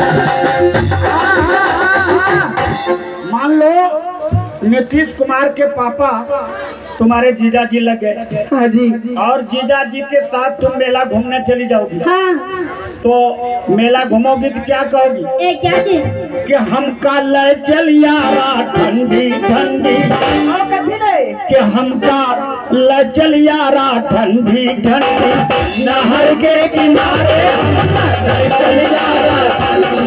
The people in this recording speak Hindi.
मान लो नीतीश कुमार के पापा तुम्हारे जीजा जी लग गए। हाँ जी। और जीजा जी के साथ तुम मेला घूमने चली जाओगी। हाँ। तो मेला घूमोगी तो क्या कहोगी? क्या दिन कि हमका ले चल यारा ठंडी ठंडी, कि हमका ले चल यारा ठंडी ठंडी, नहर के किनारे ले चल यारा